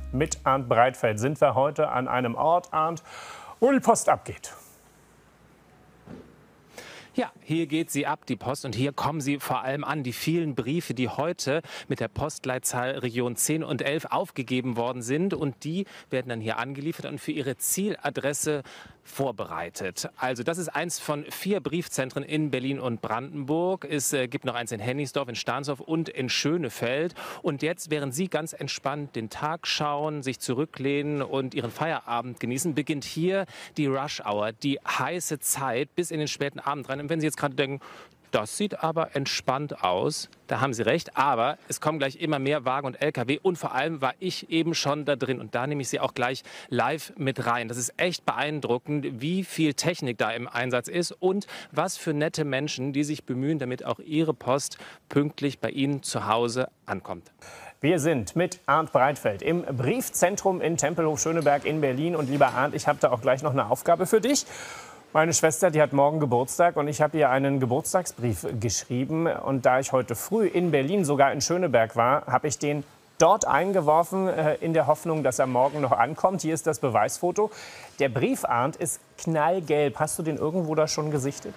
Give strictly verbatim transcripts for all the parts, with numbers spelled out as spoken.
Mit Arndt Breitfeld sind wir heute an einem Ort, Arndt, wo die Post abgeht. Ja, hier geht sie ab, die Post, und hier kommen sie vor allem an. Die vielen Briefe, die heute mit der Postleitzahl Region zehn und elf aufgegeben worden sind, und die werden dann hier angeliefert und für ihre Zieladresse vorbereitet. Also das ist eins von vier Briefzentren in Berlin und Brandenburg. Es äh, gibt noch eins in Hennigsdorf, in Stahnsdorf und in Schönefeld. Und jetzt, während Sie ganz entspannt den Tag schauen, sich zurücklehnen und Ihren Feierabend genießen, beginnt hier die Rush Hour, die heiße Zeit bis in den späten Abend rein. Und wenn Sie jetzt gerade denken, das sieht aber entspannt aus, da haben Sie recht, aber es kommen gleich immer mehr Wagen und L K W, und vor allem war ich eben schon da drin, und da nehme ich Sie auch gleich live mit rein. Das ist echt beeindruckend, wie viel Technik da im Einsatz ist und was für nette Menschen, die sich bemühen, damit auch ihre Post pünktlich bei Ihnen zu Hause ankommt. Wir sind mit Arndt Breitfeld im Briefzentrum in Tempelhof-Schöneberg in Berlin, und lieber Arndt, ich habe da auch gleich noch eine Aufgabe für dich. Meine Schwester, die hat morgen Geburtstag, und ich habe ihr einen Geburtstagsbrief geschrieben. Und da ich heute früh in Berlin, sogar in Schöneberg war, habe ich den dort eingeworfen, äh, in der Hoffnung, dass er morgen noch ankommt. Hier ist das Beweisfoto. Der Brief, Arndt, ist knallgelb. Hast du den irgendwo da schon gesichtet?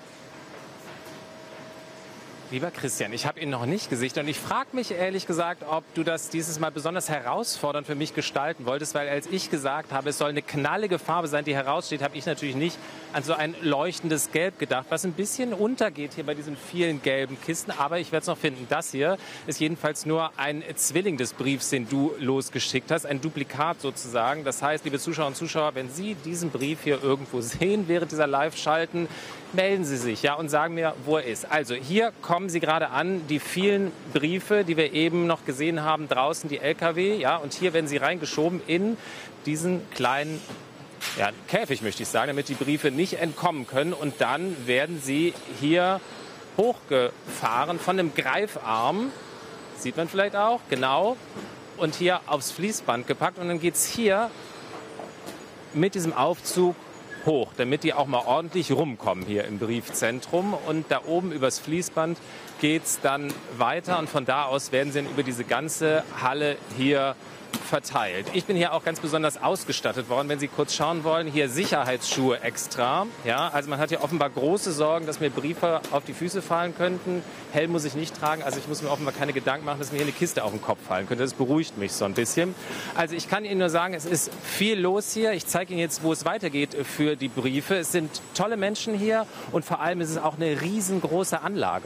Lieber Christian, ich habe ihn noch nicht gesichtet, und ich frage mich ehrlich gesagt, ob du das dieses Mal besonders herausfordernd für mich gestalten wolltest, weil als ich gesagt habe, es soll eine knallige Farbe sein, die heraussteht, habe ich natürlich nicht an so ein leuchtendes Gelb gedacht, was ein bisschen untergeht hier bei diesen vielen gelben Kisten, aber ich werde es noch finden. Das hier ist jedenfalls nur ein Zwilling des Briefs, den du losgeschickt hast, ein Duplikat sozusagen. Das heißt, liebe Zuschauer und Zuschauer, wenn Sie diesen Brief hier irgendwo sehen während dieser Live-Schalten, melden Sie sich, ja, und sagen mir, wo er ist. Also hier kommen Sie gerade an, die vielen Briefe, die wir eben noch gesehen haben, draußen die L K W, ja, und hier werden sie reingeschoben in diesen kleinen, ja, Käfig, möchte ich sagen, damit die Briefe nicht entkommen können, und dann werden sie hier hochgefahren von einem Greifarm, sieht man vielleicht auch, genau, und hier aufs Fließband gepackt, und dann geht es hier mit diesem Aufzug hoch, damit die auch mal ordentlich rumkommen hier im Briefzentrum. Und da oben übers Fließband geht es dann weiter, und von da aus werden sie dann über diese ganze Halle hier verteilt. Ich bin hier auch ganz besonders ausgestattet worden, wenn Sie kurz schauen wollen. Hier Sicherheitsschuhe extra. Ja, also man hat hier offenbar große Sorgen, dass mir Briefe auf die Füße fallen könnten. Helm muss ich nicht tragen, also ich muss mir offenbar keine Gedanken machen, dass mir hier eine Kiste auf den Kopf fallen könnte. Das beruhigt mich so ein bisschen. Also ich kann Ihnen nur sagen, es ist viel los hier. Ich zeige Ihnen jetzt, wo es weitergeht für die Briefe. Es sind tolle Menschen hier, und vor allem ist es auch eine riesengroße Anlage.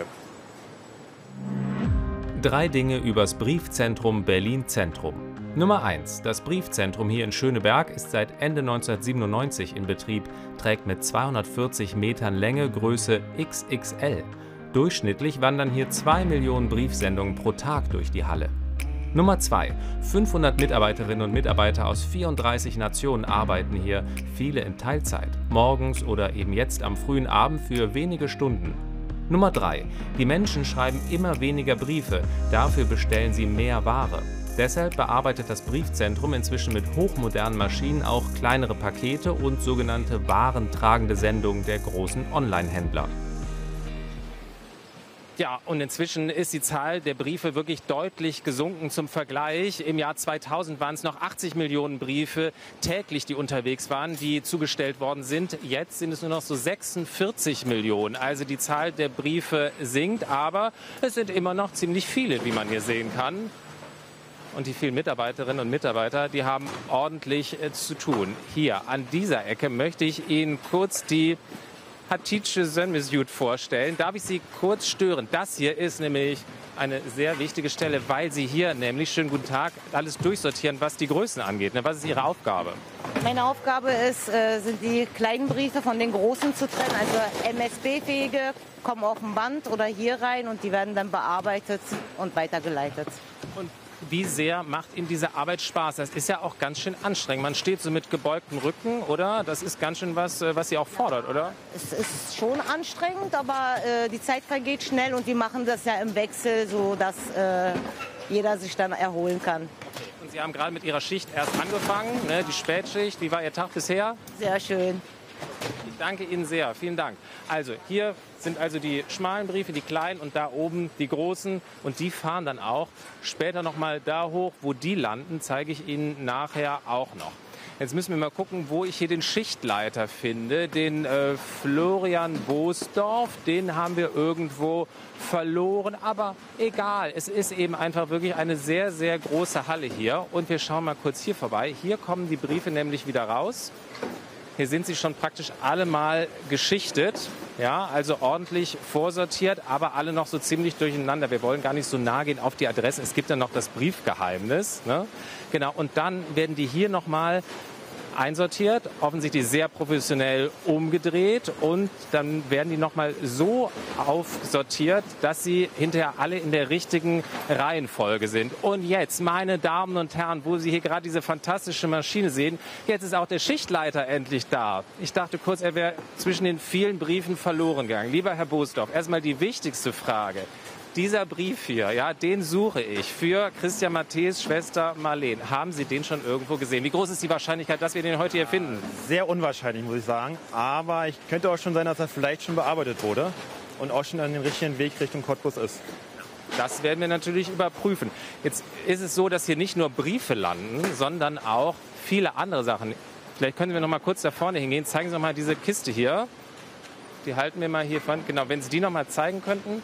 Drei Dinge übers Briefzentrum Berlin Zentrum. Nummer eins. Das Briefzentrum hier in Schöneberg ist seit Ende neunzehnhundertsiebenundneunzig in Betrieb, trägt mit zweihundertvierzig Metern Länge Größe X X L. Durchschnittlich wandern hier zwei Millionen Briefsendungen pro Tag durch die Halle. Nummer zwei. fünfhundert Mitarbeiterinnen und Mitarbeiter aus vierunddreißig Nationen arbeiten hier, viele in Teilzeit, morgens oder eben jetzt am frühen Abend für wenige Stunden. Nummer drei. Die Menschen schreiben immer weniger Briefe, dafür bestellen sie mehr Ware. Deshalb bearbeitet das Briefzentrum inzwischen mit hochmodernen Maschinen auch kleinere Pakete und sogenannte warentragende Sendungen der großen Online-Händler. Ja, und inzwischen ist die Zahl der Briefe wirklich deutlich gesunken. Zum Vergleich, im Jahr zweitausend waren es noch achtzig Millionen Briefe täglich, die unterwegs waren, die zugestellt worden sind. Jetzt sind es nur noch so sechsundvierzig Millionen. Also die Zahl der Briefe sinkt, aber es sind immer noch ziemlich viele, wie man hier sehen kann. Und die vielen Mitarbeiterinnen und Mitarbeiter, die haben ordentlich äh, zu tun. Hier an dieser Ecke möchte ich Ihnen kurz die Hatice Sönmezut vorstellen. Darf ich Sie kurz stören? Das hier ist nämlich eine sehr wichtige Stelle, weil Sie hier nämlich, schönen guten Tag, alles durchsortieren, was die Größen angeht. Was ist Ihre Aufgabe? Meine Aufgabe ist, äh, sind die kleinen Briefe von den großen zu trennen. Also M S B-fähige kommen auf dem Band oder hier rein, und die werden dann bearbeitet und weitergeleitet. Und wie sehr macht Ihnen diese Arbeit Spaß? Das ist ja auch ganz schön anstrengend. Man steht so mit gebeugtem Rücken, oder? Das ist ganz schön was, was Sie auch fordert, oder? Es ist schon anstrengend, aber äh, die Zeit vergeht schnell, und wir machen das ja im Wechsel, so dass äh, jeder sich dann erholen kann. Okay. Und Sie haben gerade mit Ihrer Schicht erst angefangen, ne? Die Spätschicht. Wie war Ihr Tag bisher? Sehr schön. Ich danke Ihnen sehr. Vielen Dank. Also hier sind also die schmalen Briefe, die kleinen und da oben die großen. Und die fahren dann auch später noch mal da hoch. Wo die landen, zeige ich Ihnen nachher auch noch. Jetzt müssen wir mal gucken, wo ich hier den Schichtleiter finde, den äh, Florian Boosdorf. Den haben wir irgendwo verloren, aber egal. Es ist eben einfach wirklich eine sehr, sehr große Halle hier. Und wir schauen mal kurz hier vorbei. Hier kommen die Briefe nämlich wieder raus. Hier sind sie schon praktisch alle mal geschichtet, ja, also ordentlich vorsortiert, aber alle noch so ziemlich durcheinander. Wir wollen gar nicht so nah gehen auf die Adressen. Es gibt ja noch das Briefgeheimnis, ne? Genau, und dann werden die hier noch mal einsortiert, offensichtlich sehr professionell umgedreht und dann werden die noch mal so aufsortiert, dass sie hinterher alle in der richtigen Reihenfolge sind. Und jetzt, meine Damen und Herren, wo Sie hier gerade diese fantastische Maschine sehen, jetzt ist auch der Schichtleiter endlich da. Ich dachte kurz, er wäre zwischen den vielen Briefen verloren gegangen. Lieber Herr Boosdorf, erstmal die wichtigste Frage. Dieser Brief hier, ja, den suche ich für Christian Matthäus Schwester Marleen. Haben Sie den schon irgendwo gesehen? Wie groß ist die Wahrscheinlichkeit, dass wir den heute hier finden? Sehr unwahrscheinlich, muss ich sagen. Aber ich könnte auch schon sein, dass er vielleicht schon bearbeitet wurde und auch schon an den richtigen Weg Richtung Cottbus ist. Das werden wir natürlich überprüfen. Jetzt ist es so, dass hier nicht nur Briefe landen, sondern auch viele andere Sachen. Vielleicht können wir noch mal kurz da vorne hingehen. Zeigen Sie noch mal diese Kiste hier. Die halten wir mal hier vorne. Genau, wenn Sie die noch mal zeigen könnten.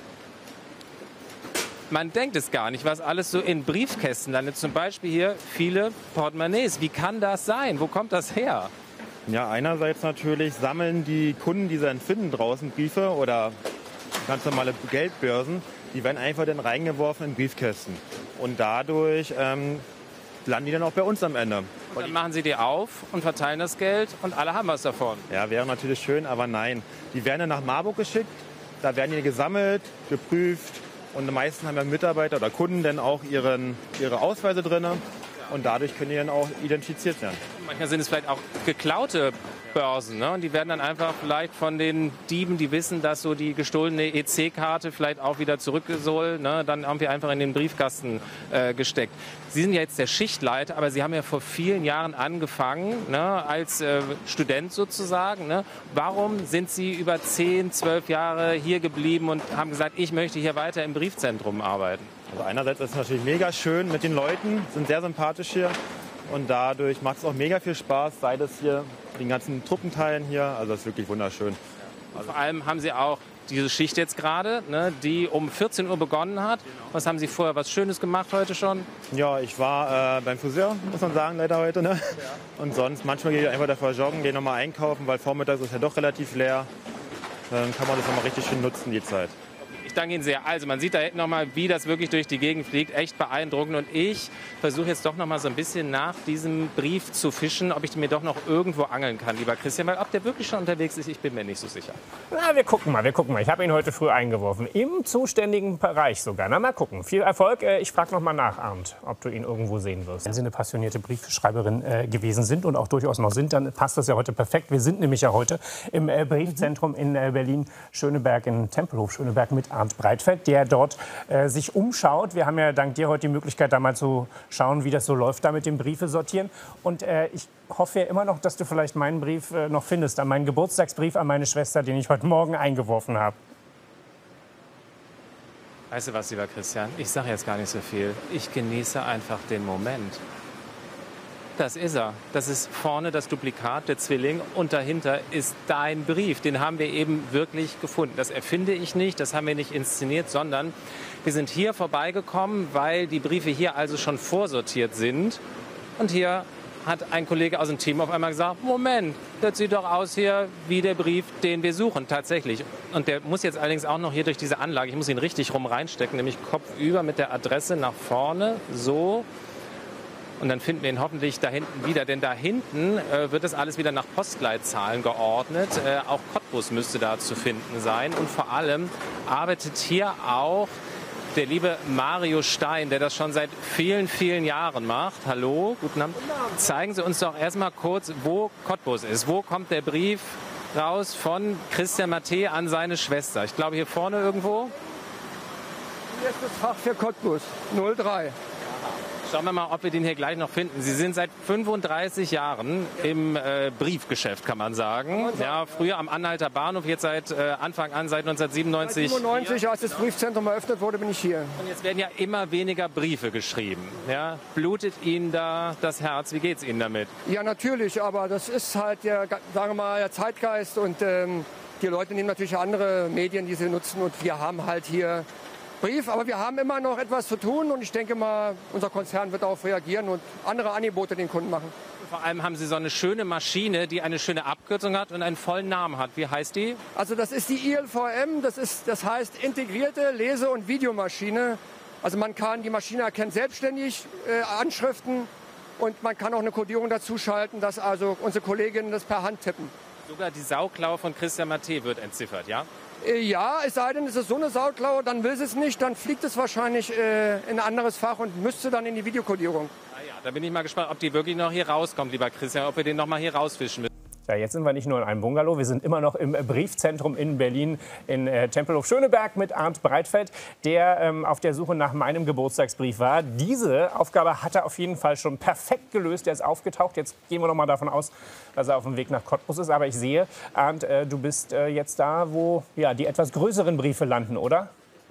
Man denkt es gar nicht, was alles so in Briefkästen landet. Zum Beispiel hier viele Portemonnaies. Wie kann das sein? Wo kommt das her? Ja, einerseits natürlich sammeln die Kunden, die sie entfinden draußen, Briefe oder ganz normale Geldbörsen. Die werden einfach dann reingeworfen in Briefkästen. Und dadurch ähm, landen die dann auch bei uns am Ende. Und dann machen Sie die auf und verteilen das Geld und alle haben was davon. Ja, wäre natürlich schön, aber nein. Die werden dann nach Marburg geschickt. Da werden die gesammelt, geprüft. Und die meisten haben ja Mitarbeiter oder Kunden dann auch ihren, ihre Ausweise drin. Und dadurch können die dann auch identifiziert werden. Manchmal sind es vielleicht auch geklaute Börsen. Ne? Und die werden dann einfach vielleicht von den Dieben, die wissen, dass so die gestohlene E C-Karte vielleicht auch wieder zurück soll, ne? Dann haben wir einfach in den Briefkasten äh, gesteckt. Sie sind ja jetzt der Schichtleiter, aber Sie haben ja vor vielen Jahren angefangen, ne? Als äh, Student sozusagen. Ne? Warum sind Sie über zehn, zwölf Jahre hier geblieben und haben gesagt, ich möchte hier weiter im Briefzentrum arbeiten? Also einerseits ist es natürlich mega schön mit den Leuten, sind sehr sympathisch hier. Und dadurch macht es auch mega viel Spaß, sei das hier den ganzen Truppenteilen hier. Also das ist wirklich wunderschön. Also vor allem haben Sie auch diese Schicht jetzt gerade, ne, die um vierzehn Uhr begonnen hat. Was haben Sie vorher was Schönes gemacht heute schon? Ja, ich war äh, beim Friseur, muss man sagen, leider heute. Ne? Ja. Und sonst, manchmal gehe ich einfach davor joggen, gehe nochmal einkaufen, weil vormittags ist ja doch relativ leer. Dann kann man das nochmal richtig schön nutzen, die Zeit. Ich danke Ihnen sehr. Also man sieht da hinten noch mal, wie das wirklich durch die Gegend fliegt. Echt beeindruckend. Und ich versuche jetzt doch noch mal so ein bisschen nach diesem Brief zu fischen, ob ich mir doch noch irgendwo angeln kann, lieber Christian. Weil ob der wirklich schon unterwegs ist, ich bin mir nicht so sicher. Na, wir gucken mal, wir gucken mal. Ich habe ihn heute früh eingeworfen. Im zuständigen Bereich sogar. Na, mal gucken. Viel Erfolg. Ich frage noch mal nach, Arndt, ob du ihn irgendwo sehen wirst. Wenn Sie eine passionierte Briefschreiberin äh, gewesen sind und auch durchaus noch sind, dann passt das ja heute perfekt. Wir sind nämlich ja heute im äh, Briefzentrum in äh, Berlin-Schöneberg, in Tempelhof Schöneberg mit Arndt Breitfeld, der dort äh, sich umschaut. Wir haben ja dank dir heute die Möglichkeit, da mal zu schauen, wie das so läuft, da mit dem Briefe sortieren. Und äh, ich hoffe ja immer noch, dass du vielleicht meinen Brief äh, noch findest, an meinen Geburtstagsbrief an meine Schwester, den ich heute Morgen eingeworfen habe. Weißt du was, lieber Christian? Ich sage jetzt gar nicht so viel. Ich genieße einfach den Moment. Das ist er. Das ist vorne das Duplikat, der Zwilling. Und dahinter ist dein Brief. Den haben wir eben wirklich gefunden. Das erfinde ich nicht, das haben wir nicht inszeniert, sondern wir sind hier vorbeigekommen, weil die Briefe hier also schon vorsortiert sind. Und hier hat ein Kollege aus dem Team auf einmal gesagt, Moment, das sieht doch aus hier wie der Brief, den wir suchen, tatsächlich. Und der muss jetzt allerdings auch noch hier durch diese Anlage, ich muss ihn richtig rum reinstecken, nämlich kopfüber mit der Adresse nach vorne, so. Und dann finden wir ihn hoffentlich da hinten wieder. Denn da hinten äh, wird das alles wieder nach Postleitzahlen geordnet. Äh, auch Cottbus müsste da zu finden sein. Und vor allem arbeitet hier auch der liebe Mario Stein, der das schon seit vielen, vielen Jahren macht. Hallo, guten Abend. Zeigen Sie uns doch erstmal kurz, wo Cottbus ist. Wo kommt der Brief raus von Christian Matthäus an seine Schwester? Ich glaube hier vorne irgendwo. Hier ist das Fach für Cottbus, null drei. Schauen wir mal, ob wir den hier gleich noch finden. Sie sind seit fünfunddreißig Jahren im äh, Briefgeschäft, kann man sagen. Ja, früher am Anhalter Bahnhof, jetzt seit äh, Anfang an, seit neunzehnhundertsiebenundneunzig. Seit siebenundneunzig, als das Briefzentrum eröffnet wurde, bin ich hier. Und jetzt werden ja immer weniger Briefe geschrieben. Ja? Blutet Ihnen da das Herz? Wie geht es Ihnen damit? Ja, natürlich, aber das ist halt der, sagen wir mal, der Zeitgeist und ähm, die Leute nehmen natürlich andere Medien, die sie nutzen und wir haben halt hier Brief, aber wir haben immer noch etwas zu tun und ich denke mal, unser Konzern wird darauf reagieren und andere Angebote den Kunden machen. Vor allem haben Sie so eine schöne Maschine, die eine schöne Abkürzung hat und einen vollen Namen hat. Wie heißt die? Also das ist die I L V M, das, ist, das heißt integrierte Lese- und Videomaschine. Also man kann, die Maschine erkennt selbstständig äh, Anschriften und man kann auch eine Kodierung dazu schalten, dass also unsere Kolleginnen das per Hand tippen. Sogar die Sauklaue von Christian Matthä wird entziffert, ja? Ja, es sei denn, es ist so eine Sauklaue, dann will sie es nicht, dann fliegt es wahrscheinlich äh, in ein anderes Fach und müsste dann in die Videokodierung. Ah ja, da bin ich mal gespannt, ob die wirklich noch hier rauskommt, lieber Christian, ob wir den noch mal hier rausfischen müssen. Ja, jetzt sind wir nicht nur in einem Bungalow, wir sind immer noch im Briefzentrum in Berlin in äh, Tempelhof-Schöneberg mit Arndt Breitfeld, der ähm, auf der Suche nach meinem Geburtstagsbrief war. Diese Aufgabe hat er auf jeden Fall schon perfekt gelöst. Er ist aufgetaucht. Jetzt gehen wir noch mal davon aus, dass er auf dem Weg nach Cottbus ist. Aber ich sehe, Arndt, äh, du bist äh, jetzt da, wo ja, die etwas größeren Briefe landen, oder?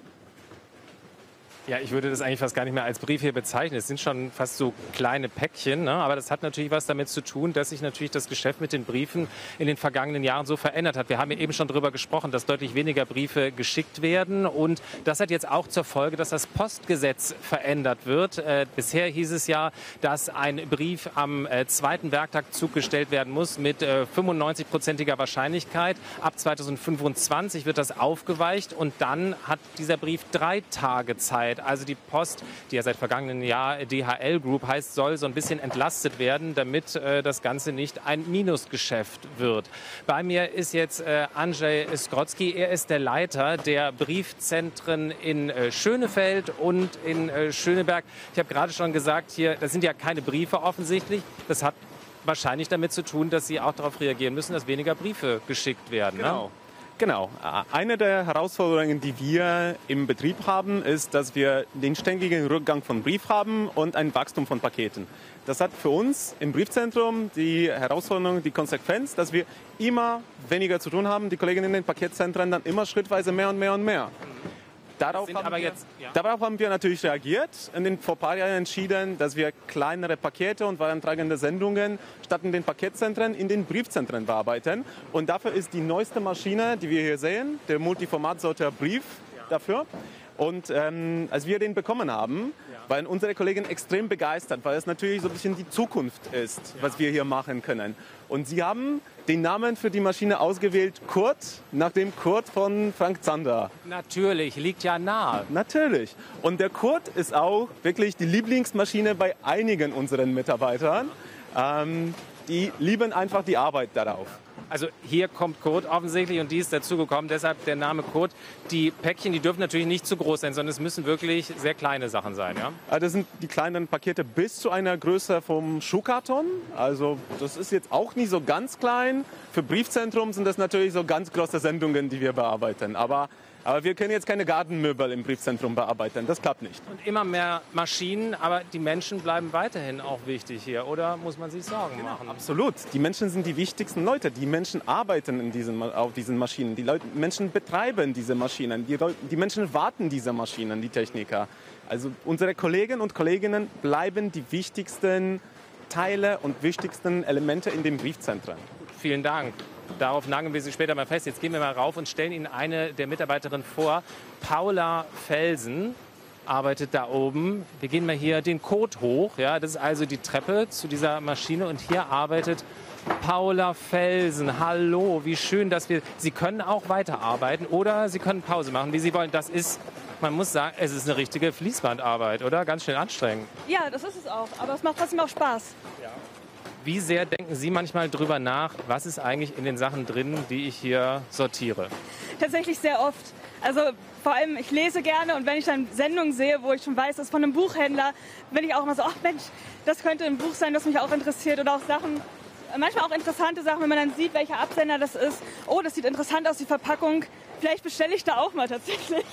Ja, ich würde das eigentlich fast gar nicht mehr als Brief hier bezeichnen. Es sind schon fast so kleine Päckchen, ne? Aber das hat natürlich was damit zu tun, dass sich natürlich das Geschäft mit den Briefen in den vergangenen Jahren so verändert hat. Wir haben ja eben schon darüber gesprochen, dass deutlich weniger Briefe geschickt werden. Und das hat jetzt auch zur Folge, dass das Postgesetz verändert wird. Äh, bisher hieß es ja, dass ein Brief am äh, zweiten Werktag zugestellt werden muss mit äh, fünfundneunzig-prozentiger Wahrscheinlichkeit. Ab zweitausendfünfundzwanzig wird das aufgeweicht und dann hat dieser Brief drei Tage Zeit. Also die Post, die ja seit vergangenen Jahr D H L Group heißt, soll so ein bisschen entlastet werden, damit äh, das Ganze nicht ein Minusgeschäft wird. Bei mir ist jetzt äh, Andrzej Skrotzki. Er ist der Leiter der Briefzentren in äh, Schönefeld und in äh, Schöneberg. Ich habe gerade schon gesagt, hier, das sind ja keine Briefe offensichtlich. Das hat wahrscheinlich damit zu tun, dass Sie auch darauf reagieren müssen, dass weniger Briefe geschickt werden. Genau. Ne? Genau. Eine der Herausforderungen, die wir im Betrieb haben, ist, dass wir den ständigen Rückgang von Brief haben und ein Wachstum von Paketen. Das hat für uns im Briefzentrum die Herausforderung, die Konsequenz, dass wir immer weniger zu tun haben, die Kolleginnen in den Paketzentren dann immer schrittweise mehr und mehr und mehr. Darauf haben, aber wir, jetzt, ja. darauf haben wir natürlich reagiert und in, vor ein paar Jahren entschieden, dass wir kleinere Pakete und warentragende Sendungen statt in den Paketzentren in den Briefzentren bearbeiten. Und dafür ist die neueste Maschine, die wir hier sehen, der Multiformatsorter Brief dafür. Und ähm, als wir den bekommen haben, waren unsere Kollegen extrem begeistert, weil es natürlich so ein bisschen die Zukunft ist, was wir hier machen können. Und sie haben den Namen für die Maschine ausgewählt, Kurt, nach dem Kurt von Frank Zander. Natürlich, liegt ja nahe. Natürlich. Und der Kurt ist auch wirklich die Lieblingsmaschine bei einigen unseren Mitarbeitern. Ähm, die lieben einfach die Arbeit darauf. Also hier kommt Kurt offensichtlich und die ist dazugekommen, deshalb der Name Kurt. Die Päckchen, die dürfen natürlich nicht zu groß sein, sondern es müssen wirklich sehr kleine Sachen sein. Ja? Das sind die kleinen Pakete bis zu einer Größe vom Schuhkarton. Also das ist jetzt auch nicht so ganz klein. Für Briefzentrum sind das natürlich so ganz große Sendungen, die wir bearbeiten. Aber Aber wir können jetzt keine Gartenmöbel im Briefzentrum bearbeiten. Das klappt nicht. Und immer mehr Maschinen, aber die Menschen bleiben weiterhin auch wichtig hier. Oder muss man sich Sorgen machen? Absolut. Die Menschen sind die wichtigsten Leute. Die Menschen arbeiten in diesen, auf diesen Maschinen. Die Leute, Menschen betreiben diese Maschinen. Die, die Menschen warten diese Maschinen, die Techniker. Also unsere Kolleginnen und Kollegen bleiben die wichtigsten Teile und wichtigsten Elemente in den Briefzentren. Vielen Dank. Darauf nageln wir Sie später mal fest. Jetzt gehen wir mal rauf und stellen Ihnen eine der Mitarbeiterinnen vor. Paula Felsen arbeitet da oben. Wir gehen mal hier den Code hoch. Ja, das ist also die Treppe zu dieser Maschine. Und hier arbeitet Paula Felsen. Hallo, wie schön, dass wir... Sie können auch weiterarbeiten oder Sie können Pause machen, wie Sie wollen. Das ist... Man muss sagen, es ist eine richtige Fließbandarbeit, oder? Ganz schön anstrengend. Ja, das ist es auch. Aber es macht trotzdem auch Spaß. Ja. Wie sehr denken Sie manchmal drüber nach, was ist eigentlich in den Sachen drin, die ich hier sortiere? Tatsächlich sehr oft. Also vor allem, ich lese gerne und wenn ich dann Sendungen sehe, wo ich schon weiß, das ist von einem Buchhändler, bin ich auch immer so, ach Mensch, das könnte ein Buch sein, das mich auch interessiert. Oder auch Sachen, manchmal auch interessante Sachen, wenn man dann sieht, welcher Absender das ist. Oh, das sieht interessant aus, die Verpackung. Vielleicht bestelle ich da auch mal tatsächlich.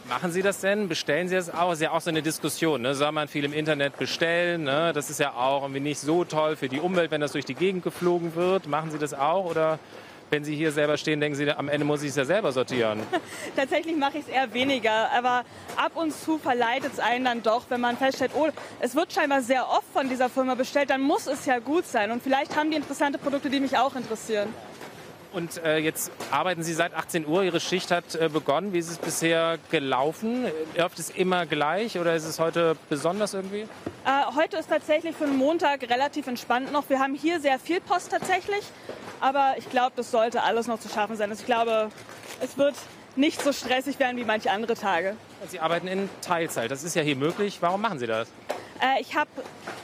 Machen Sie das denn? Bestellen Sie das auch? Das ist ja auch so eine Diskussion. Ne? Soll man viel im Internet bestellen? Ne? Das ist ja auch irgendwie nicht so toll für die Umwelt, wenn das durch die Gegend geflogen wird. Machen Sie das auch? Oder wenn Sie hier selber stehen, denken Sie, am Ende muss ich es ja selber sortieren? Tatsächlich mache ich es eher weniger. Aber ab und zu verleitet es einen dann doch, wenn man feststellt, oh, es wird scheinbar sehr oft von dieser Firma bestellt, dann muss es ja gut sein. Und vielleicht haben die interessante Produkte, die mich auch interessieren. Und äh, jetzt arbeiten Sie seit achtzehn Uhr, Ihre Schicht hat äh, begonnen. Wie ist es bisher gelaufen? Läuft es immer gleich oder ist es heute besonders irgendwie? Äh, heute ist tatsächlich für einen Montag relativ entspannt noch. Wir haben hier sehr viel Post tatsächlich, aber ich glaube, das sollte alles noch zu schaffen sein. Also ich glaube, es wird nicht so stressig werden wie manche andere Tage. Sie arbeiten in Teilzeit, das ist ja hier möglich. Warum machen Sie das? Äh, ich habe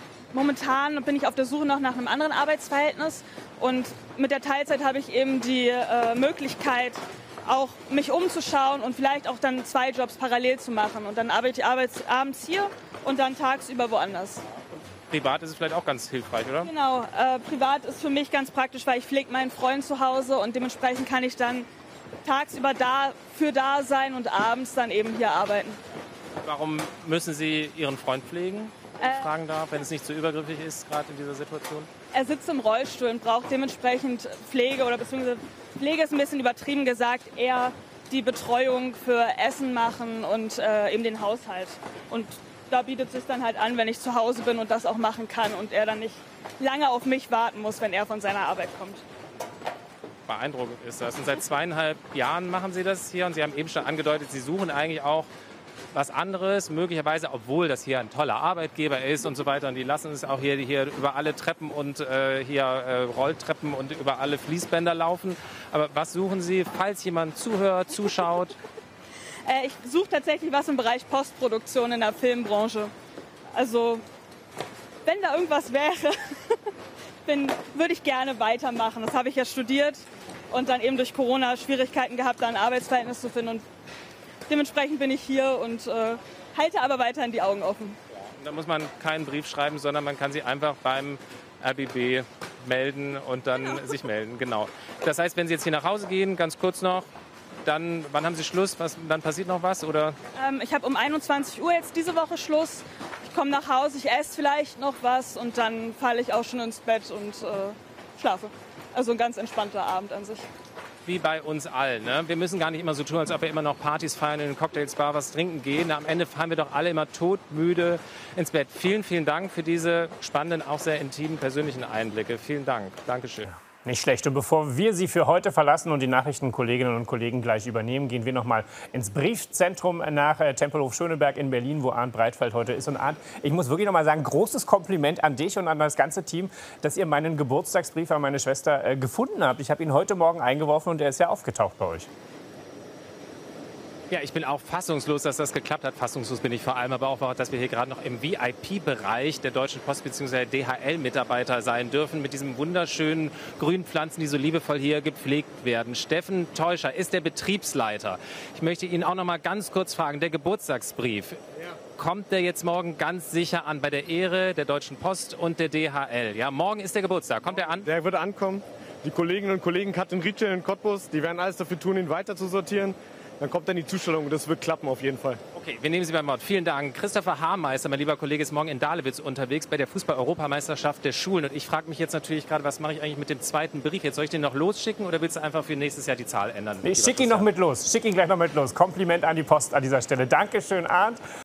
Momentan bin ich auf der Suche noch nach einem anderen Arbeitsverhältnis und mit der Teilzeit habe ich eben die äh, Möglichkeit, auch mich umzuschauen und vielleicht auch dann zwei Jobs parallel zu machen. Und dann arbeite ich arbeits abends hier und dann tagsüber woanders. Privat ist es vielleicht auch ganz hilfreich, oder? Genau, äh, privat ist für mich ganz praktisch, weil ich pflege meinen Freund zu Hause und dementsprechend kann ich dann tagsüber dafür da sein und abends dann eben hier arbeiten. Warum müssen Sie Ihren Freund pflegen? Äh, fragen darf, wenn es nicht zu übergriffig ist, gerade in dieser Situation? Er sitzt im Rollstuhl und braucht dementsprechend Pflege oder beziehungsweise Pflege ist ein bisschen übertrieben gesagt, eher die Betreuung für Essen machen und äh, eben den Haushalt. Und da bietet es sich dann halt an, wenn ich zu Hause bin und das auch machen kann und er dann nicht lange auf mich warten muss, wenn er von seiner Arbeit kommt. Beeindruckend ist das. Und seit zweieinhalb Jahren machen Sie das hier und Sie haben eben schon angedeutet, Sie suchen eigentlich auch was anderes, möglicherweise, obwohl das hier ein toller Arbeitgeber ist und so weiter. Und die lassen es auch hier, hier über alle Treppen und äh, hier äh, Rolltreppen und über alle Fließbänder laufen. Aber was suchen Sie, falls jemand zuhört, zuschaut? Äh, ich suche tatsächlich was im Bereich Postproduktion in der Filmbranche. Also, wenn da irgendwas wäre, bin, würde ich gerne weitermachen. Das habe ich ja studiert und dann eben durch Corona Schwierigkeiten gehabt, da ein Arbeitsverhältnis zu finden. Und dementsprechend bin ich hier und äh, halte aber weiterhin die Augen offen. Da muss man keinen Brief schreiben, sondern man kann sie einfach beim R B B melden und dann genau. sich melden. Genau. Das heißt, wenn Sie jetzt hier nach Hause gehen, ganz kurz noch, dann, wann haben Sie Schluss? Was, dann passiert noch was? Oder? Ähm, ich habe um einundzwanzig Uhr jetzt diese Woche Schluss. Ich komme nach Hause, ich esse vielleicht noch was und dann falle ich auch schon ins Bett und äh, schlafe. Also ein ganz entspannter Abend an sich. Wie bei uns allen. Ne? Wir müssen gar nicht immer so tun, als ob wir immer noch Partys feiern, in den Cocktails, Bar was trinken gehen. Am Ende fahren wir doch alle immer todmüde ins Bett. Vielen, vielen Dank für diese spannenden, auch sehr intimen, persönlichen Einblicke. Vielen Dank. Dankeschön. Nicht schlecht. Und bevor wir Sie für heute verlassen und die Nachrichtenkolleginnen und Kollegen gleich übernehmen, gehen wir noch mal ins Briefzentrum nach äh, Tempelhof Schöneberg in Berlin, wo Arndt Breitfeld heute ist. Und Arndt, ich muss wirklich noch mal sagen, großes Kompliment an dich und an das ganze Team, dass ihr meinen Geburtstagsbrief an meine Schwester äh, gefunden habt. Ich habe ihn heute Morgen eingeworfen und er ist ja aufgetaucht bei euch. Ja, ich bin auch fassungslos, dass das geklappt hat. Fassungslos bin ich vor allem aber auch, dass wir hier gerade noch im V I P-Bereich der Deutschen Post bzw. D H L-Mitarbeiter sein dürfen, mit diesen wunderschönen grünen Pflanzen, die so liebevoll hier gepflegt werden. Steffen Teuscher ist der Betriebsleiter. Ich möchte ihn auch noch mal ganz kurz fragen, der Geburtstagsbrief, ja. Kommt der jetzt morgen ganz sicher an bei der Ehre der Deutschen Post und der D H L? Ja, morgen ist der Geburtstag. Kommt er an? Der wird ankommen. Die Kolleginnen und Kollegen Katrin Rietschel und Cottbus, die werden alles dafür tun, ihn weiter zu sortieren. Dann kommt dann die Zustellung und das wird klappen auf jeden Fall. Okay, wir nehmen Sie beim Wort. Vielen Dank. Christopher Haarmeister, mein lieber Kollege, ist morgen in Dahlewitz unterwegs bei der Fußball-Europameisterschaft der Schulen. Und ich frage mich jetzt natürlich gerade, was mache ich eigentlich mit dem zweiten Brief? Jetzt soll ich den noch losschicken oder willst du einfach für nächstes Jahr die Zahl ändern? Ich schicke ihn noch mit los. Schick ihn gleich noch mit los. Kompliment an die Post an dieser Stelle. Dankeschön, Arndt.